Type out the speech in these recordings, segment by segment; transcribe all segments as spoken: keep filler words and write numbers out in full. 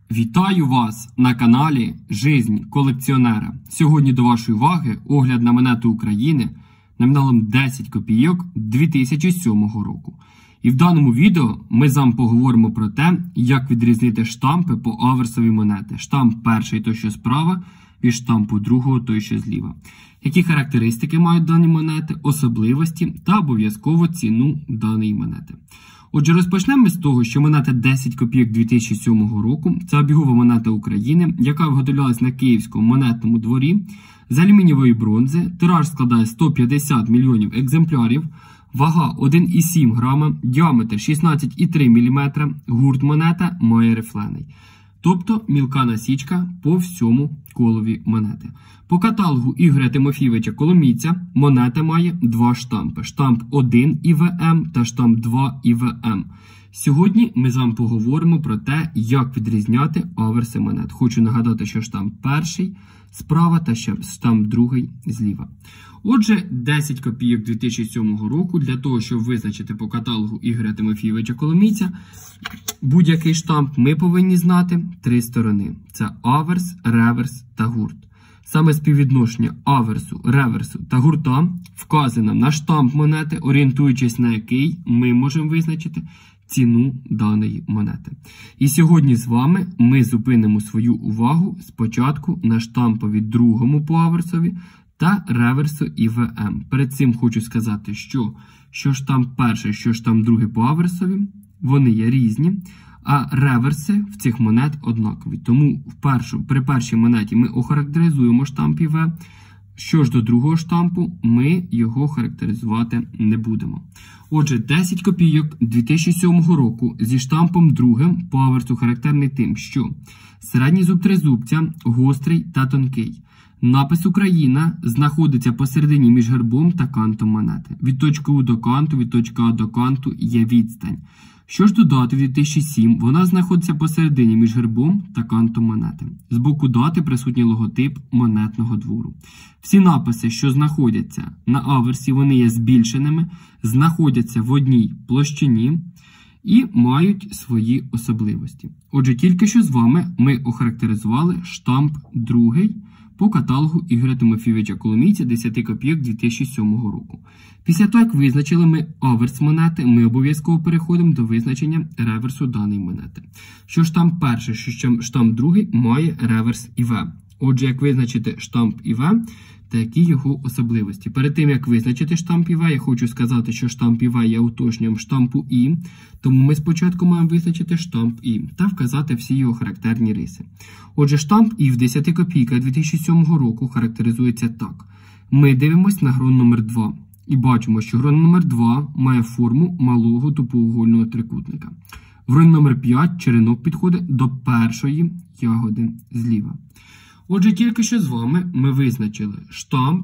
Вітаю вас на каналі Жизнь колекціонера. Сьогодні до вашої уваги огляд на монету України номіналом десять копійок дві тисячі сьомого року. І в даному відео ми з вами поговоримо про те, як відрізнити штампи по аверсовій монеті. Штамп перший, той що справа, від штампу другого, той що зліва. Які характеристики мають дані монети, особливості та обов'язково ціну даної монети. Отже, розпочнемо ми з того, що монета десять копійок дві тисячі сьомого року – це обігова монета України, яка виготовлялась на Київському монетному дворі з алюмінієвої бронзи. Тираж складає сто п'ятдесят мільйонів екземплярів, вага один цілих сім грама, діаметр шістнадцять цілих три міліметра, гурт монета має рифлений. Тобто мілка насічка по всьому колові монети. По каталогу Ігоря Тимофійовича Коломійця монета має два штампи. Штамп один І В М та штамп два І В М. Сьогодні ми з вами поговоримо про те, як відрізняти аверси монет. Хочу нагадати, що штамп перший справа та ще штамп другий зліва. Отже, десять копійок дві тисячі сьомого року, для того, щоб визначити по каталогу Ігоря Тимофійовича Коломійця будь-який штамп, ми повинні знати три сторони. Це аверс, реверс та гурт. Саме співвідношення аверсу, реверсу та гурта вказано на штамп монети, орієнтуючись на який ми можемо визначити ціну даної монети. І сьогодні з вами ми зупинимо свою увагу спочатку на штампові другому по аверсові та реверсу І В М. Перед цим хочу сказати, що, що штамп перший, що штамп другий по аверсові, вони є різні, а реверси в цих монет однакові. Тому в першу, при першій монеті ми охарактеризуємо штамп І В. Що ж до другого штампу, ми його характеризувати не будемо. Отже, десять копійок дві тисячі сьомого року зі штампом другим по аверсу характерний тим, що середній зуб тризубця гострий та тонкий. Напис «Україна» знаходиться посередині між гербом та кантом монети. Від точки У до канту, від точки А до канту є відстань. Що ж до дати в дві тисячі сьомому, вона знаходиться посередині між гербом та кантом монети. З боку дати присутній логотип монетного двору. Всі написи, що знаходяться на аверсі, вони є збільшеними, знаходяться в одній площині і мають свої особливості. Отже, тільки що з вами ми охарактеризували штамп другий по каталогу Ігоря Тимофійовича Коломійця десять копійок дві тисячі сьомого року. Після того, як визначили ми аверс монети, ми обов'язково переходимо до визначення реверсу даної монети. Що штамп перший, що штамп другий має реверс І В. Отже, як визначити штамп І В та які його особливості. Перед тим, як визначити штамп І В, я хочу сказати, що штамп І В є уточненням штампу І, тому ми спочатку маємо визначити штамп І та вказати всі його характерні риси. Отже, штамп І в десять копійках дві тисячі сьомого року характеризується так. Ми дивимося на грон номер два і бачимо, що грон номер два має форму малого тупоугольного трикутника. Грон номер п'ять черенок підходить до першої ягоди зліва. Отже, тільки що з вами ми визначили штамп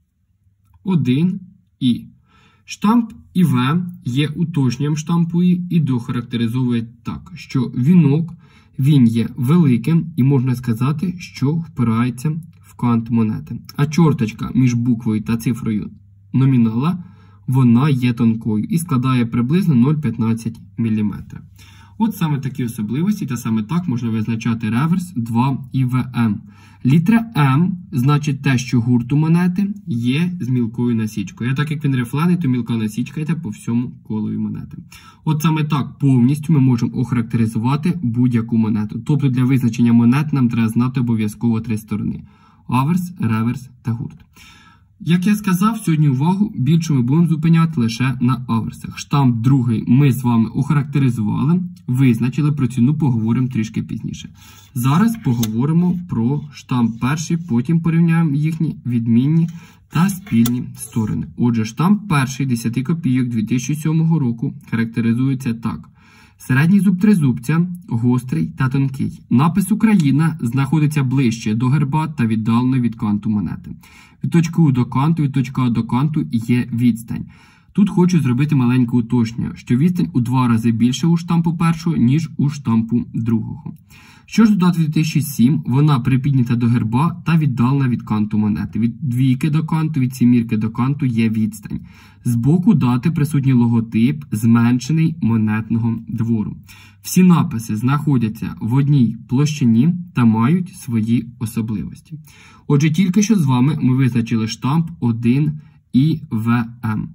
один І. Штамп І В є уточненням штампу І і дохарактеризовує так, що вінок, він є великим і можна сказати, що впирається в кант монети. А чорточка між буквою та цифрою номінала, вона є тонкою і складає приблизно нуль цілих п'ятнадцять міліметра. От саме такі особливості, та саме так можна визначати реверс два І В М. Літера М значить те, що гурт у монети є з мілкою насічкою. А так як він рифлений, то мілка насічка йде по всьому колові монети. От саме так повністю ми можемо охарактеризувати будь-яку монету. Тобто для визначення монет нам треба знати обов'язково три сторони. Аверс, реверс та гурт. Як я сказав, сьогодні увагу більше ми будемо зупиняти лише на аверсах. Штамп другий ми з вами охарактеризували, визначили, про ціну поговоримо трішки пізніше. Зараз поговоримо про штамп перший, потім порівняємо їхні відмінні та спільні сторони. Отже, штамп перший десять копійок дві тисячі сьомого року характеризується так. Середній зуб тризубця гострий та тонкий. Напис «Україна» знаходиться ближче до герба та віддалено від канту монети. Від точки У до канту, від точки А до канту є відстань. Тут хочу зробити маленьке уточнення, що відстань у два рази більше у штампу першого, ніж у штампу другого. Що ж до дати дві тисячі сім, вона припіднята до герба та віддалена від канту монети. Від двійки до канту, від сімірки до канту є відстань. З боку дати присутній логотип, зменшений монетного двору. Всі написи знаходяться в одній площині та мають свої особливості. Отже, тільки що з вами ми визначили штамп один і ве ем.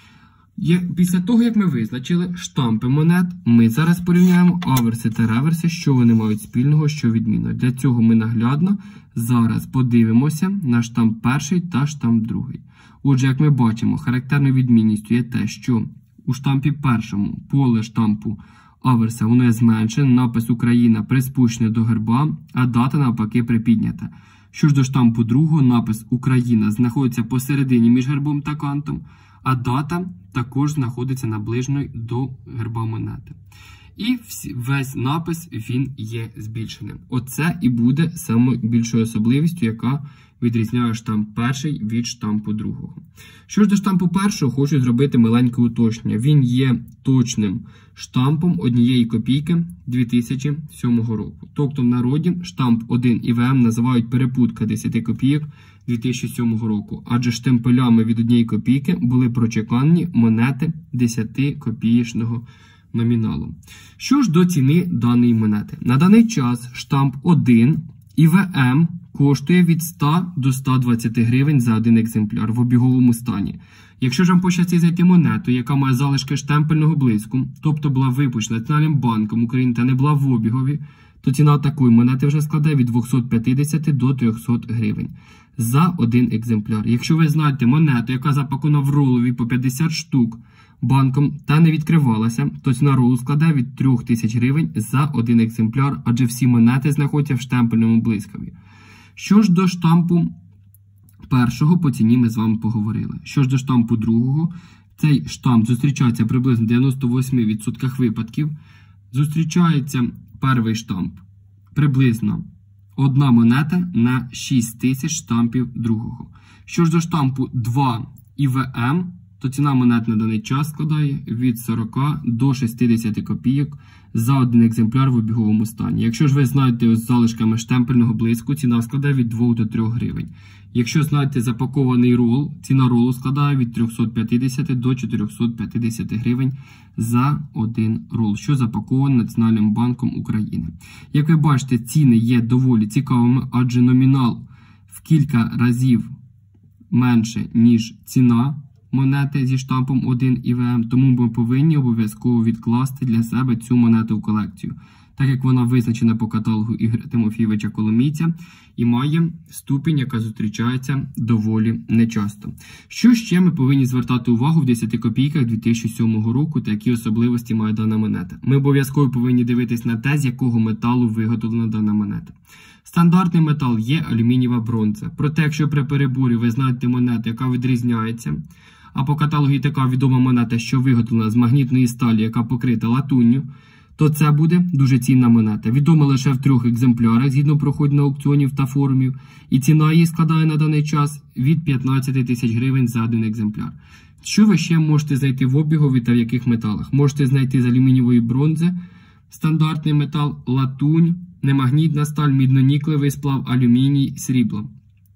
Після того, як ми визначили штампи монет, ми зараз порівняємо аверси та реверси, що вони мають спільного, що відмінно. Для цього ми наглядно зараз подивимося на штамп перший та штамп другий. Отже, як ми бачимо, характерною відмінністю є те, що у штампі першому поле штампу аверса воно є зменшене, напис Україна приспущений до герба, а дата навпаки припіднята. Що ж до штампу другого, напис Україна знаходиться посередині між гербом та кантом, а дата також знаходиться наближеною до герба монети. І весь напис він є збільшеним. Оце і буде найбільшою особливістю, яка відрізняє штамп перший від штампу другого. Що ж до штампу першого, хочу зробити маленьке уточнення. Він є точним штампом однієї копійки дві тисячі сьомого року. Тобто в народі штамп один і ве ем називають перепутка десяти копійок дві тисячі сьомого року, адже штемпелями від однієї копійки були прочеканені монети десятикопієчного номіналу. Що ж до ціни даної монети? На даний час штамп один і ве ем коштує від ста до ста двадцяти гривень за один екземпляр в обіговому стані. Якщо ж вам пощастить знайти монету, яка має залишки штемпельного блиску, тобто була випущена Національним банком України та не була в обігові, то ціна такої монети вже складає від двохсот п'ятдесяти до трьохсот гривень за один екземпляр. Якщо ви знаєте монету, яка запакована в ролові по п'ятдесят штук банком та не відкривалася, то ціна ролу складає від трьох тисяч гривень за один екземпляр, адже всі монети знаходяться в штемпельному блискові. Що ж до штампу першого, по ціні ми з вами поговорили. Що ж до штампу другого, цей штамп зустрічається приблизно в дев'яноста восьми відсотках випадків. Зустрічається перший штамп приблизно одна монета на шість тисяч штампів другого. Що ж до штампу два і ве ем, то ціна монет на даний час складає від сорока до шістдесяти копійок за один екземпляр в обіговому стані. Якщо ж ви знаєте з залишками штемпельного блиску, ціна складає від двох до трьох гривень. Якщо знаєте запакований рол, ціна ролу складає від трьохсот п'ятдесяти до чотирьохсот п'ятдесяти гривень за один рол, що запакований Національним банком України. Як ви бачите, ціни є доволі цікавими, адже номінал в кілька разів менше, ніж ціна монети зі штампом один і ве ем, тому ми повинні обов'язково відкласти для себе цю монету в колекцію, так як вона визначена по каталогу Ігоря Тимофійовича Коломійця і має ступінь, яка зустрічається доволі нечасто. Що ще ми повинні звертати увагу в десяти копійках дві тисячі сьомого року та які особливості має дана монета? Ми обов'язково повинні дивитись на те, з якого металу виготовлена дана монета. Стандартний метал є алюмінієва бронза. Проте, якщо при переборі ви знаєте монету, яка відрізняється, а по каталогу є така відома монета, що виготовлена з магнітної сталі, яка покрита латунню, то це буде дуже цінна монета. Відома лише в трьох екземплярах, згідно проходу аукціонів та форумів, і ціна її складає на даний час від п'ятнадцяти тисяч гривень за один екземпляр. Що ви ще можете знайти в обігові та в яких металах? Можете знайти з алюмінієвої бронзи, стандартний метал, латунь, немагнітна сталь, мідно-нікелевий сплав, алюміній, срібло.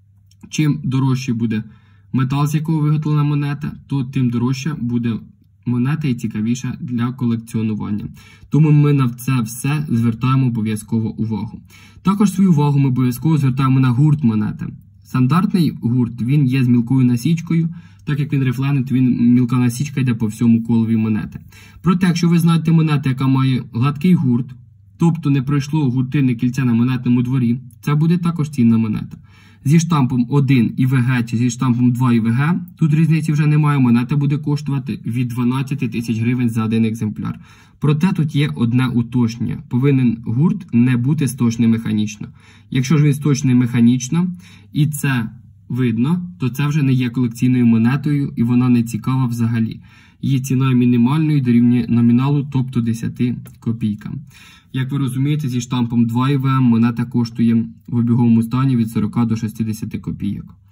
Чим дорожчий буде метал, з якого виготовлена монета, то тим дорожча буде монета і цікавіша для колекціонування. Тому ми на це все звертаємо обов'язково увагу. Також свою увагу ми обов'язково звертаємо на гурт монети. Стандартний гурт, він є з мілкою насічкою, так як він рифлений, то він, мілка насічка йде по всьому колові монети. Проте, якщо ви знаєте монету, яка має гладкий гурт, тобто не пройшло гуртинне кільце на монетному дворі, це буде також цінна монета. Зі штампом один і ве ге чи зі штампом два і ве ге, тут різниці вже немає, монета буде коштувати від дванадцяти тисяч гривень за один екземпляр. Проте тут є одне уточнення. Повинен гурт не бути сточний механічно. Якщо ж він сточний механічно, і це видно, то це вже не є колекційною монетою і вона не цікава взагалі. Її ціна мінімальною дорівнює номіналу, тобто десяти копійкам. Як ви розумієте, зі штампом два і ве ем монета коштує в обіговому стані від сорока до шістдесяти копійок.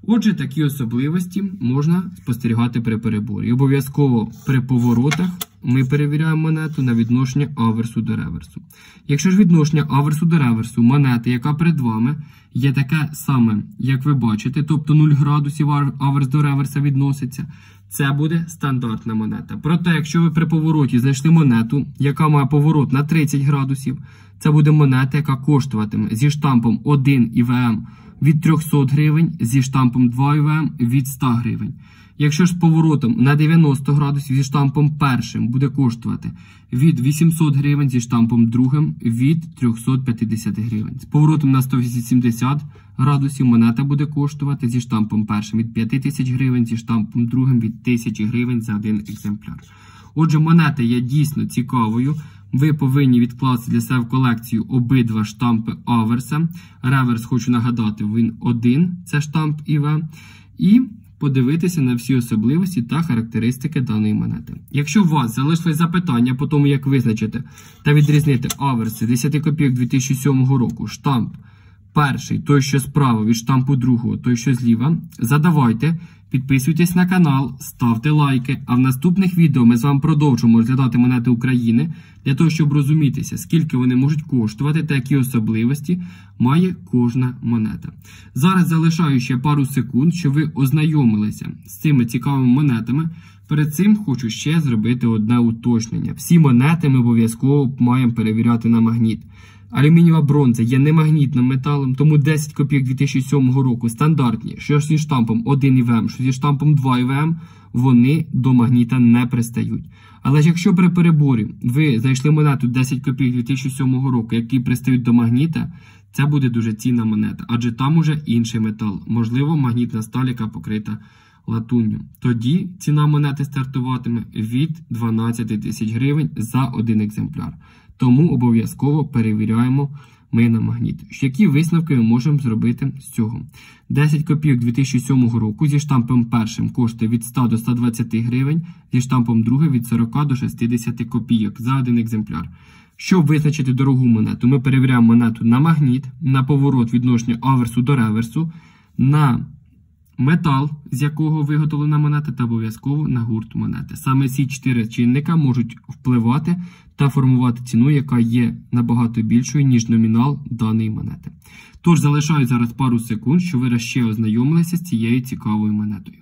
Отже, такі особливості можна спостерігати при переборі. І обов'язково при поворотах ми перевіряємо монету на відношення аверсу до реверсу. Якщо ж відношення аверсу до реверсу монети, яка перед вами, є таке саме, як ви бачите, тобто нуль градусів аверс до реверса відноситься, це буде стандартна монета. Проте, якщо ви при повороті знайшли монету, яка має поворот на тридцять градусів, це буде монета, яка коштуватиме зі штампом один і ве ем від трьохсот гривень, зі штампом два і ве ем від ста гривень. Якщо ж з поворотом на дев'яносто градусів зі штампом першим буде коштувати від вісімсот гривень, зі штампом другим від триста п'ятдесят гривень. З поворотом на сто вісімдесят градусів монета буде коштувати зі штампом першим від п'яти тисяч гривень, зі штампом другим від тисячі гривень за один екземпляр. Отже, монета є дійсно цікавою. Ви повинні відкласти для себе в колекцію обидва штампи аверса. Реверс, хочу нагадати, він один, це штамп і ве. І подивитися на всі особливості та характеристики даної монети. Якщо у вас залишились запитання по тому, як визначити та відрізнити аверси десять копійок дві тисячі сьомого року, штамп перший, той, що справа, від штампу другого, той, що зліва, задавайте, підписуйтесь на канал, ставте лайки, а в наступних відео ми з вами продовжимо розглядати монети України для того, щоб розумітися, скільки вони можуть коштувати та які особливості має кожна монета. Зараз залишаю ще пару секунд, щоб ви ознайомилися з цими цікавими монетами. Перед цим хочу ще зробити одне уточнення. Всі монети ми обов'язково маємо перевіряти на магніт. Алюмінієва бронза є немагнітним металом, тому десять копійок дві тисячі сьомого року стандартні, що зі штампом один і ве ем, що зі штампом два і ве ем, вони до магніта не пристають. Але ж якщо при переборі ви знайшли монету десять копійок дві тисячі сьомого року, які пристають до магніта, це буде дуже цінна монета, адже там уже інший метал, можливо магнітна сталь, яка покрита латунню. Тоді ціна монети стартуватиме від дванадцяти тисяч гривень за один екземпляр. Тому обов'язково перевіряємо ми на магніт. Які висновки ми можемо зробити з цього? десять копійок дві тисячі сьомого року зі штампом першим коштує від ста до ста двадцяти гривень, зі штампом другим від сорока до шістдесяти копійок за один екземпляр. Щоб визначити дорогу монету, ми перевіряємо монету на магніт, на поворот відношення аверсу до реверсу, на метал, з якого виготовлена монета, та обов'язково на гурт монети. Саме ці чотири чинника можуть впливати та формувати ціну, яка є набагато більшою, ніж номінал даної монети. Тож залишаю зараз пару секунд, щоб ви ще ознайомилися з цією цікавою монетою.